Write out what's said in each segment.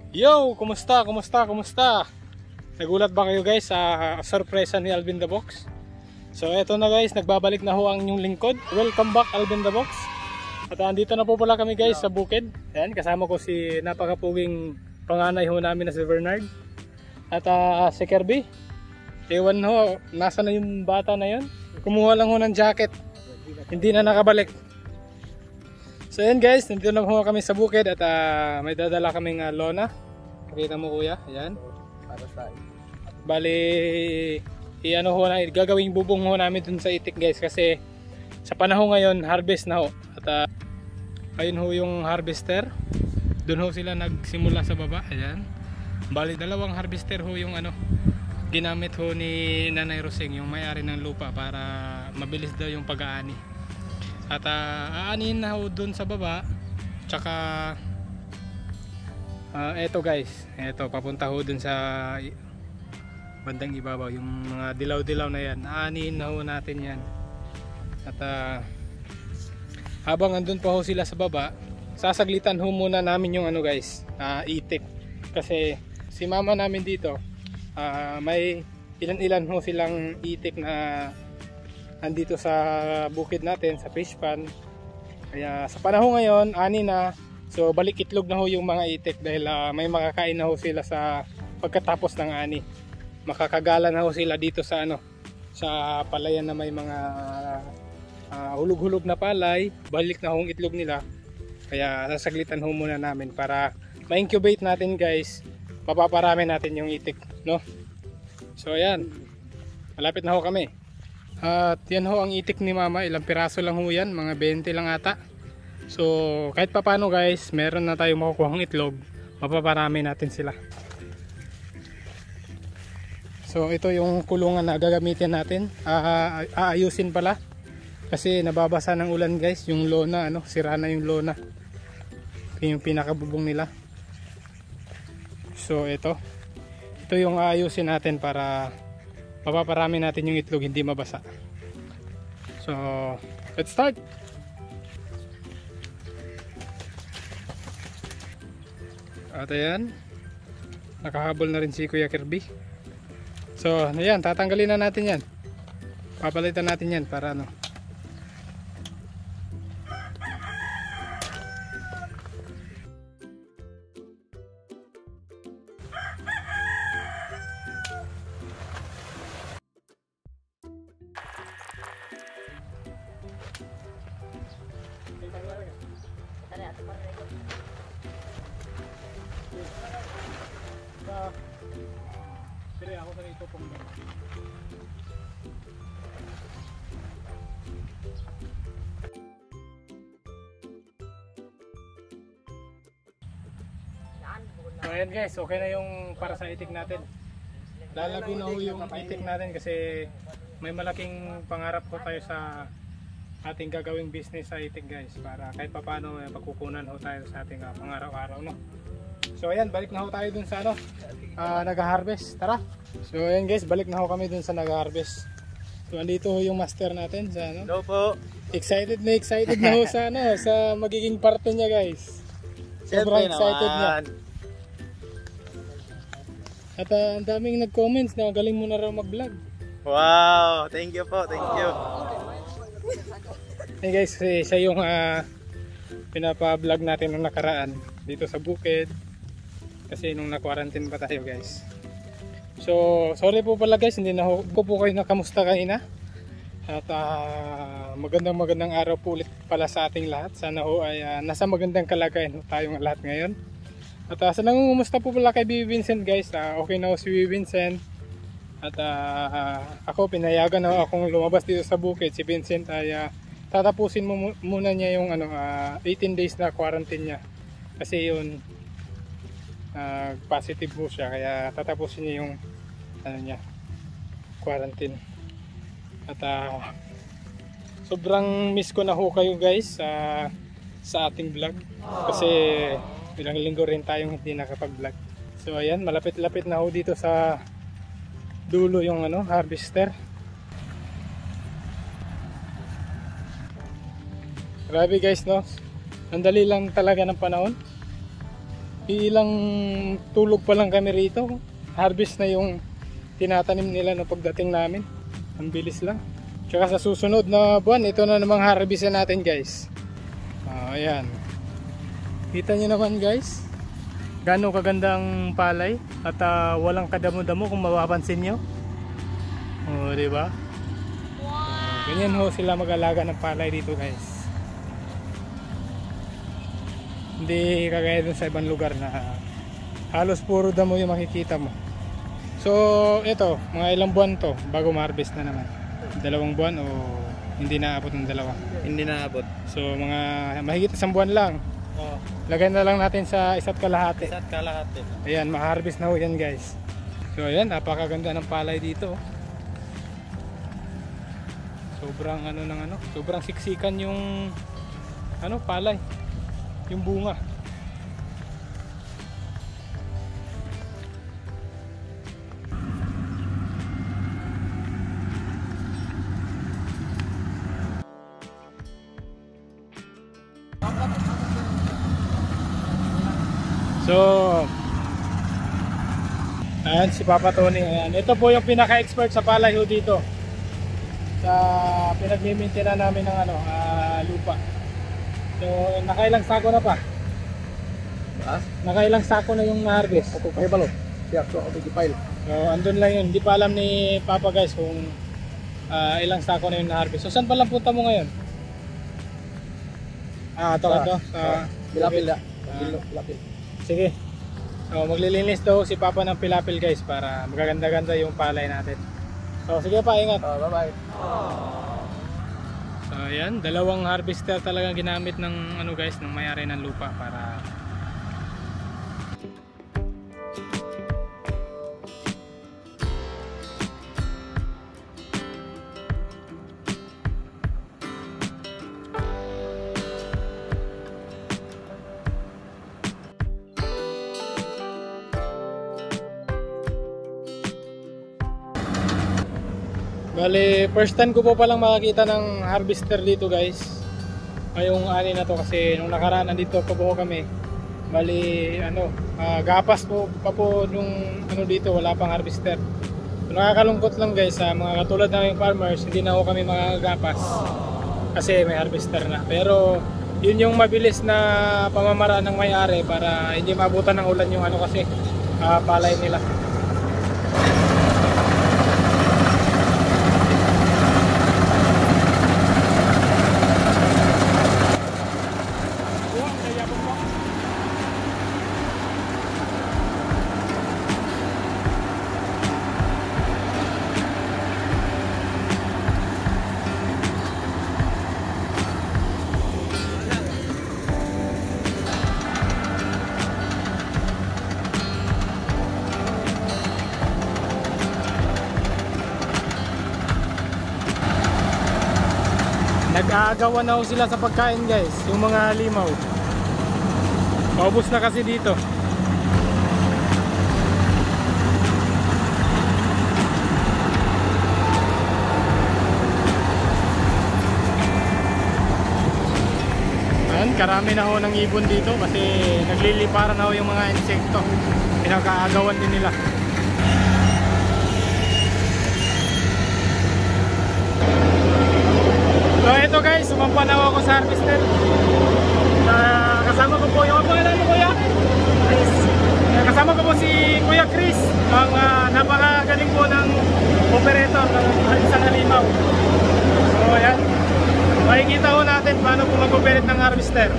Yo! Kumusta? Kumusta? Kumusta? Nagulat ba kayo guys sa sorpresa ni Alvin the Box? So eto na guys, nagbabalik na ho ang inyong lingkod. Welcome back Alvin the Box. At andito na po pala kami guys sa bukid. Ayan, kasama ko si napakapuging panganay ho namin na si Bernard. At si Kirby. Ewan ho, nasa na yung bata na yun? Kumuha lang ho ng jacket. Hindi na nakabalik. So ayan guys, nandito na po kami sa bukid at may dadala kaming lona. Pakita mo kuya, ayan. Para sa Bali, gagawing bubong ho namin dun sa itik guys kasi sa panahon ngayon harvest na ho. At ayun ho yung harvester. Doon ho sila nagsimula sa baba, ayan. Bali, dalawang harvester ho yung ginamit ho ni Nanay Roseng, yung may-ari ng lupa, para mabilis daw yung pag-aani. At aanihin na ho dun sa baba. Tsaka eto guys, eto papunta ho dun sa bandang ibabaw, yung mga dilaw-dilaw na yan. Aanihin na ho natin yan. At habang andun pa ho sila sa baba, sasaglitan ho muna namin yung guys, itik. Kasi si mama namin dito, may ilan-ilan ho silang itik na andito sa bukid natin, sa fish pan. Kaya sa panahon ngayon, ani na. So balik itlog na ho yung mga itik dahil may makakain na ho sila sa pagkatapos ng ani. Makakagala na ho sila dito sa sa palayan na may mga hulog-hulog na palay. Balik na ho yung itlog nila. Kaya sasaglitan ho muna namin para ma-incubate natin guys. Papaparami natin yung itik, no? So ayan, malapit na ho kami. At yan ho ang itik ni mama, ilang piraso lang ho yan, mga 20 lang ata. So kahit papano guys, meron na tayong makukuhang itlog, mapaparami natin sila. So ito yung kulungan na gagamitin natin. Aayusin pala kasi nababasa ng ulan guys, yung lona, sira na yung lona. Yung pinakabubong nila. So ito yung aayusin natin para mapaparami natin yung itlog, hindi mabasa. So let's start. At ayan, nakahabol na rin si Kuya Kirby. So ayan, tatanggalin na natin yan, papalitan natin yan para Sige, ako sa ito pong so ayan guys, okay na yung para sa itik natin. Lalago na ho yung itik natin kasi may malaking pangarap ko tayo sa ating gagawing business sa itik guys, para kahit papano pagkukunan ho tayo sa ating pang-araw-araw, no? So ayan, balik na ho tayo dun sa nag-harvest. Tara. So ayan guys, balik na ho kami dun sa nag-harvest. So andito ho yung master natin sa Hello po. Excited na ho sa sa magiging parte niya guys. Sobrang excited niya. At ang daming nag-comments na galing mo na raw mag-vlog. Wow, thank you po, thank you. Hey guys, siya yung pinapa-vlog natin nung nakaraan dito sa bukid. Kasi nung na-quarantine pa tayo guys. So sorry po pala guys, hindi na ko po kayo nakamusta kanina. At magandang araw po ulit pala sa ating lahat. Sana ho ay nasa magandang kalagayan tayong lahat ngayon. At sa nangungumusta po pala kay Bibi Vincent guys, okay na ho si Bibi Vincent. At ako, pinayagan na akong lumabas dito sa bukid. Si Vincent ay tatapusin muna niya yung 18 days na quarantine niya. Kasi yun, positive po siya, kaya tatapusin niya yung quarantine. At sobrang miss ko na ho kayo guys sa ating vlog kasi ilang linggo rin tayong hindi nakapag-vlog. So ayan, malapit-lapit na ho dito sa dulo yung harvester. Grabe guys, no? Ang dali lang talaga ng panahon. ilang tulog pa lang kami rito. Harvest na yung tinatanim nila na pagdating namin. Ang bilis lang. Tsaka sa susunod na buwan, ito na namang harvestan natin guys. Ayan. Kita nyo naman guys. Gano'ng kagandang palay. At walang kadamo-damo kung mapapansin nyo. Diba? Ganyan ho sila mag-alaga ng palay dito guys. Hindi kagaya dun sa ibang lugar na halos puro damo yung makikita mo. So ito, mga ilang buwan to bago ma-harvest na naman? 2 buwan o hindi naabot ng 2? Hindi naabot. So mga mahigit 1 buwan lang. Lagay na lang natin sa 1 kalahati. 1 kalahati. Ayan, ma-harvest na ho yan guys. So ayan, napakaganda ng palay dito. Sobrang sobrang siksikan yung palay. Yung bunga. So ayan si Papa Tony. Ayan. Ito po yung pinaka-expert sa palay ho dito. Sa pinag-maintain namin ng lupa. So, nakailang sako na pa? Nakailang sako na yung na-harvest? Ako kayo balot. Siyak ko ako pile. So, andun lang yun. Hindi pa alam ni Papa guys kung ilang sako na yung na-harvest. So, saan pa lang punta mo ngayon? Ito. Pilapil. Sige. So, maglilinis daw si Papa ng pilapil guys para magaganda-ganda yung palay natin. So, sige pa, ingat. Bye-bye. So ayan, 2 harvester talagang ginamit ng guys, ng may-ari ng lupa para bali, first time ko po palang makakita ng harvester dito guys. Ngayong ani na to kasi nung nakaraan nandito pa po kami. Bali, gapas po pa po nung dito, wala pang harvester. So, nakakalungkot lang guys, mga katulad ng farmers, hindi na ako kami makagapas kasi may harvester na. Pero yun yung mabilis na pamamaraan ng may-ari para hindi maabutan ng ulan yung kasi palay nila. Nag-aagawan na ho sila sa pagkain guys, yung mga limaw. Paubos na kasi dito. Ayan, karami na ho ng ibon dito kasi nagliliparan na ho yung mga insekto. Pinag-aagawan din nila. So ito guys, sumampa na ako sa harvester. Kasama ko po yung pangalan mo kuya? Chris. Kasama ko po si Kuya Chris, ang napakagaling po ng operator ng isang halimaw. So ayan, makikita ko natin paano po mag-operate ng harvester.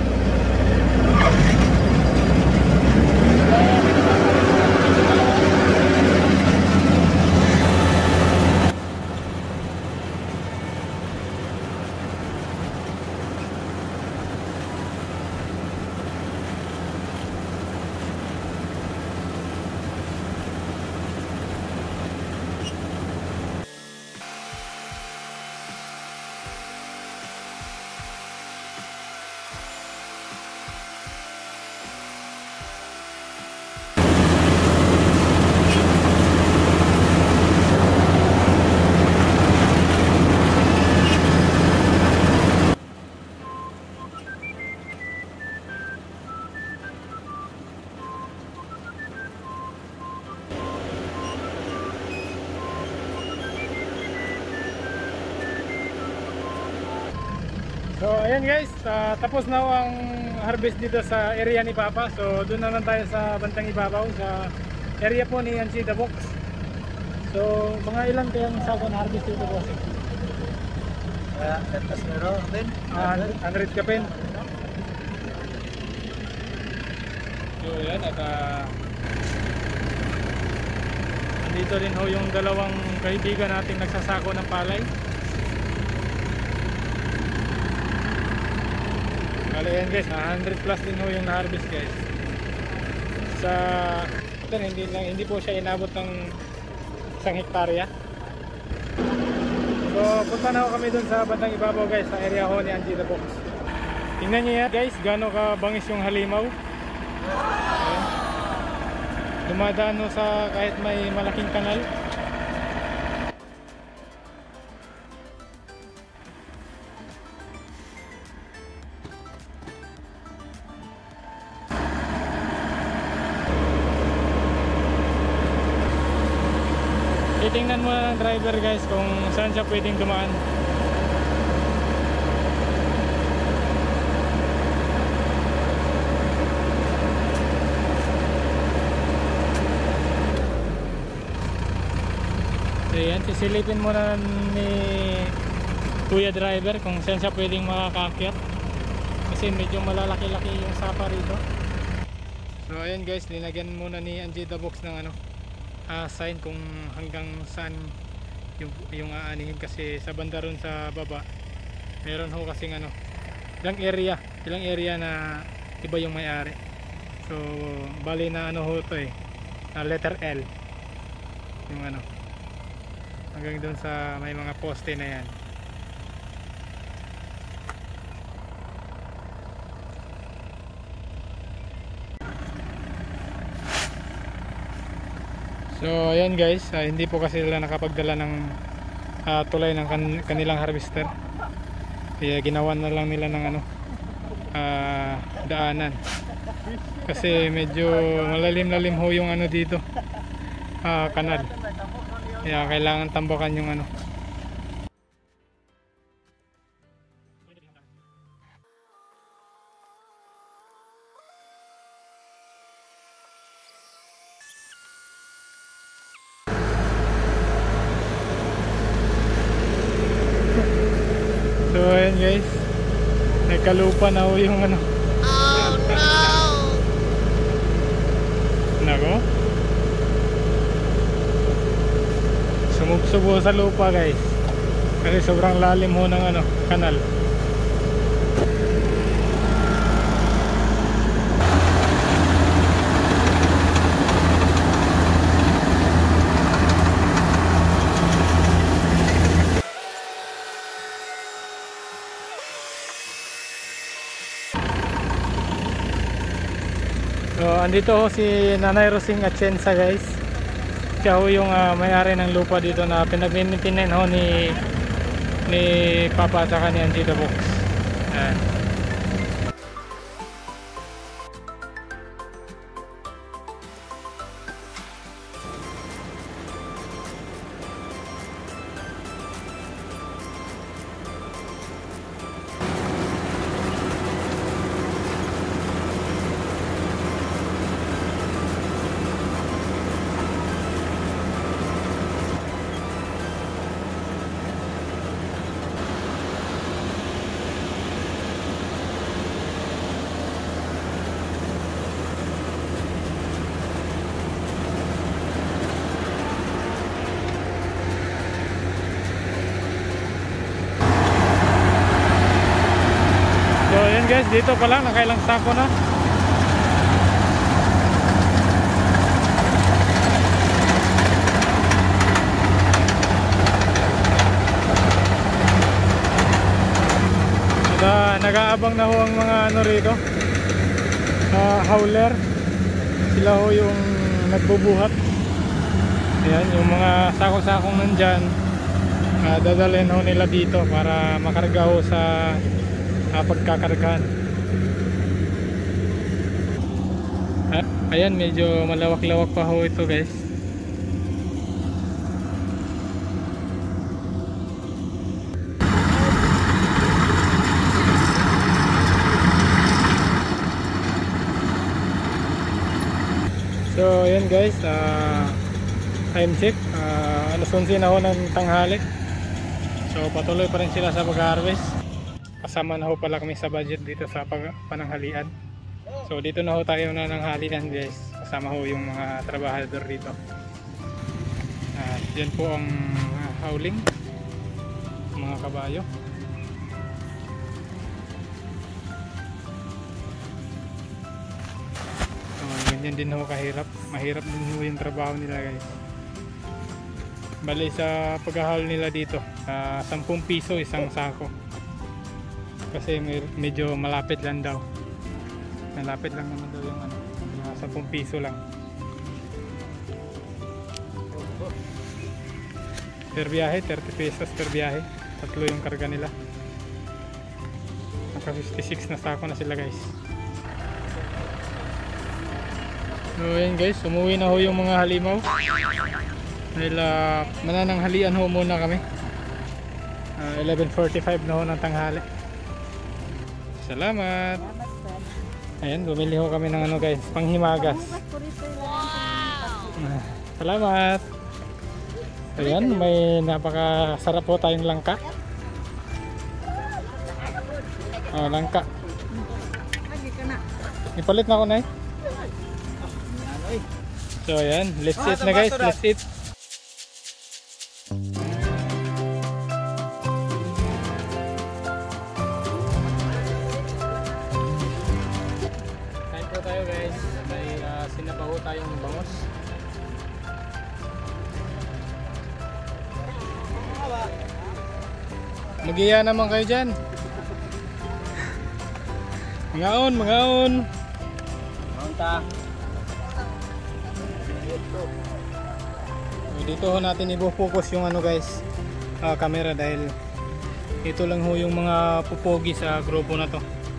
So ayan guys, tapos na ang harvest dito sa area ni Papa. So doon naman tayo sa bantang ibabaw, sa area po ni Yancy the Box. So mga ilan kayang sako na harvest dito boss? Tapos meron din. 100 ka pen. So yan at andito rin ho yung dalawang kaibigan nating nagsasako ng palay. Bale yan guys, 100 plus din ho yung na-harvest guys. Sa ito, hindi po siya inabot ng 1 hektarya. So punta na ho kami dun sa bandang ibabaw guys, sa area ho ni Yancy the Box. Tingnan niyo yan guys, gaano ka bangis yung halimaw. Ayan. Dumadaan ho sa kahit may malaking kanal. Titingnan muna ng driver guys kung saan siya pwedeng dumaan. Ayan, sisilipin muna ni Kuya driver kung saan siya pwedeng makakakyat. Kasi medyo malalaki-laki yung sapa rito. So ayan guys, linagyan muna ni Yancy the Box ng sign kung hanggang saan yung aanihin, kasi sa banda ron sa baba meron ho kasing ilang area na iba yung may-ari. So bali na ho to na letter L yung hanggang doon sa may mga poste na yan. So ayan guys, hindi po kasi sila nakapagdala ng tulay ng kanilang harvester. Kaya ginawa na lang nila ng daanan. Kasi medyo malalim-lalim ho yung dito, kanal. Kaya kailangan tambakan yung So ayan guys, nagkalupa na ho yung Oh no! Nako, sumubsob ho sa lupa guys, kasi sobrang lalim ho ng kanal. So andito ho si Nanay Rosing Atienza guys. Siya ho yung may-ari ng lupa dito na pinag-maintain ho ni Papa at ni Yancy the Box. Ayan. Guys, dito pa lang nakailang sako na. Nag-aabang na ho ang mga rito, hauler. Sila ho yung nagbubuhat. Ayan, yung mga sako-sakong nandyan, dadalhin ho nila dito para makarga ho sa pagkakargahan. Ayan, medyo malawak-lawak pa ho ito guys. So ayan guys, time check, alas 11 na ho ng tanghali. So patuloy pa rin sila sa pag-harvest. Kasama na ho pala kami sa budget dito sa pananghalian. So dito na ho tayo na ng halian guys. Kasama ho yung mga trabahador dito. At yan po ang howling mga kabayo. So ganyan din ho kahirap. Mahirap din ho yung trabaho nila guys. Bali sa paghahal nila dito 10 piso isang sako. Kasi medyo malapit lang daw. Malapit lang naman daw yung 10 piso lang. Per biyahe, 30 pesos per biyahe. Tatlo yung karga nila. Naka 56 na sako na sila guys. So yun guys, umuwi na ho yung mga halimaw. Dahil manananghalian ho muna kami. 11:45 na ho ng tanghali. Salamat. Ayan, bumili ho kami ng guys, panghimagas. Salamat. Ayan, may napakasarap po tayong langka. Langka. Ipalit na ako na eh. So ayan, let's eat na guys, let's eat. Kain po tayo guys, may sinabaho tayong bangos. Magiya naman kayo dyan. Mangaon, mangaon. Dito ho natin i-focus yung guys, camera dahil ito lang ho yung mga pupogi sa grupo na to.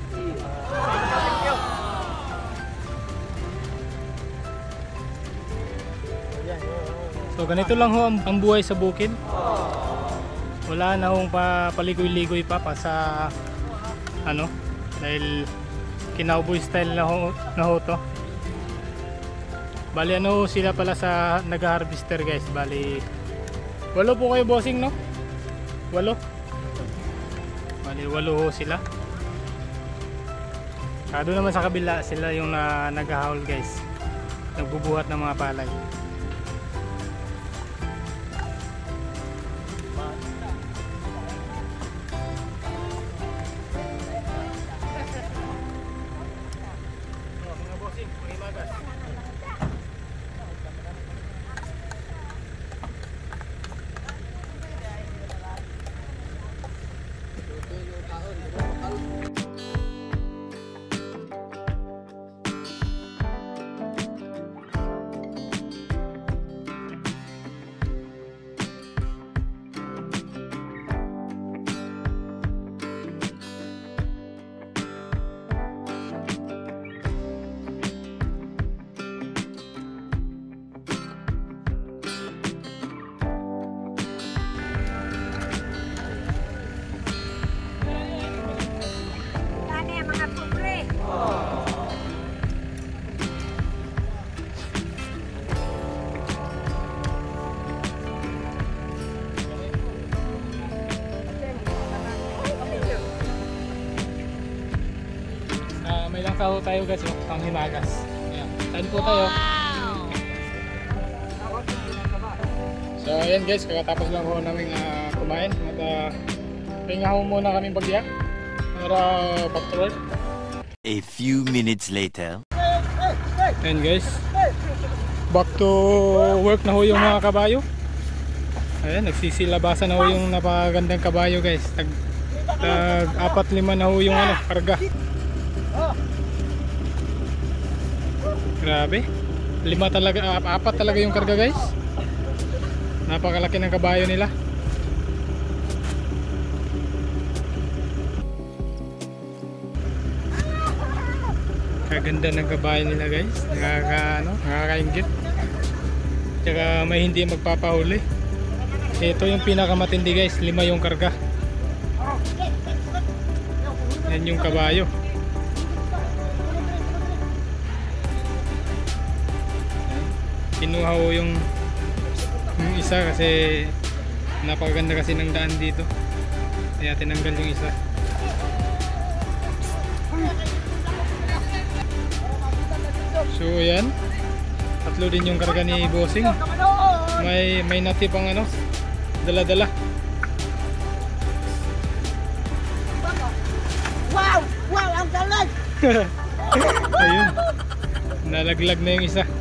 So ganito lang ho ang buhay sa bukid. Wala na hong paligoy-ligoy pa sa dahil kinauboy style na ho to. Bali sila pala sa nag-harvester guys. Bali 8 po kayo bossing no? 8. Bali 8 ho sila. Doon naman sa kabila sila yung nag-haul guys. Nagbubuhat ng mga palay. May langka ho tayo guys, panghimagas. Ayan, kain po tayo. So ayan guys, kakatapos lang ho namin kumain. At pahinga ho muna kaming bagya para back to work. A few minutes later. Ayan guys, back to work na ho yung mga kabayo. Ayan, nagsisilabasan na ho yung napagandang kabayo guys. Tag 4-5 na ho yung karga. Grabe, 4 talaga yung karga guys. Napakalaki ng kabayo nila. Kaganda ng kabayo nila guys. Nakakaingit. Tsaka may hindi magpapahuli. Ito yung pinakamatindi guys, 5 yung karga. Yan yung kabayo. kinuha ko yung isa kasi napakaganda kasi ng daan dito, kaya tinanggal yung isa. So yan, tatlo din yung karga ni Bossing. May natipang ano, dala-dala. Wow! Wow! Ang galing! Ayun, nalaglag na yung isa.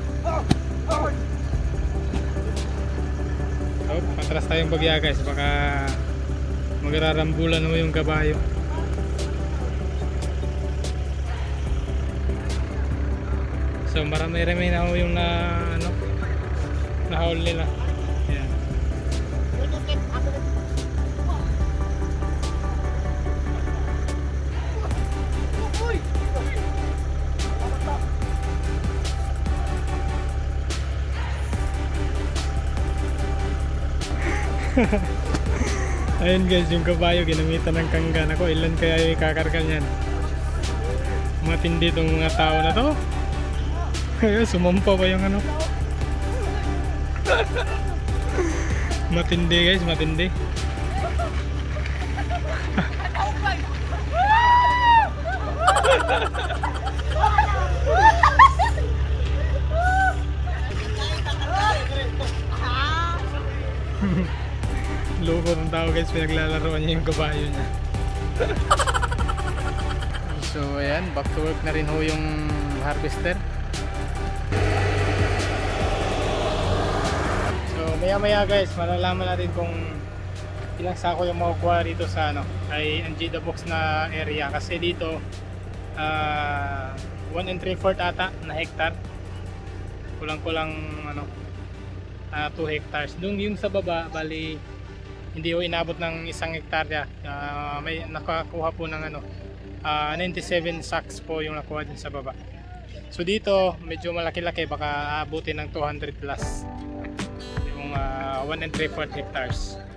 Oh, patras tayong bagya guys, baka magrarambulan mo yung kabayo. So marami-rami na yung nahawal nila. Ayan. Ayun guys, yung kabayo ginamitan ng kanggan. Ako, ilan kaya yung ikakarga niyan? Matindi itong mga tao na to. Ayun, sumampa pa yung ano. Matindi guys, matindi. Loko ng tao guys, pinaglalaroan niya yung kabayo niya. So ayan, back to work na rin ho yung harvester. So maya maya guys, malalaman natin kung ilang sako yung makukuha dito sa ay Anjida Box na area, kasi dito 1 3/4 ata na hectare, kulang-kulang 2 hectares. Doon yung sa baba, bali hindi ho inabot ng 1 hektarya. May nakakuha po ng 97 sacks po yung nakuha din sa baba. So dito medyo malaki-laki, baka abutin ng 200 plus yung 1 3/4 hectares.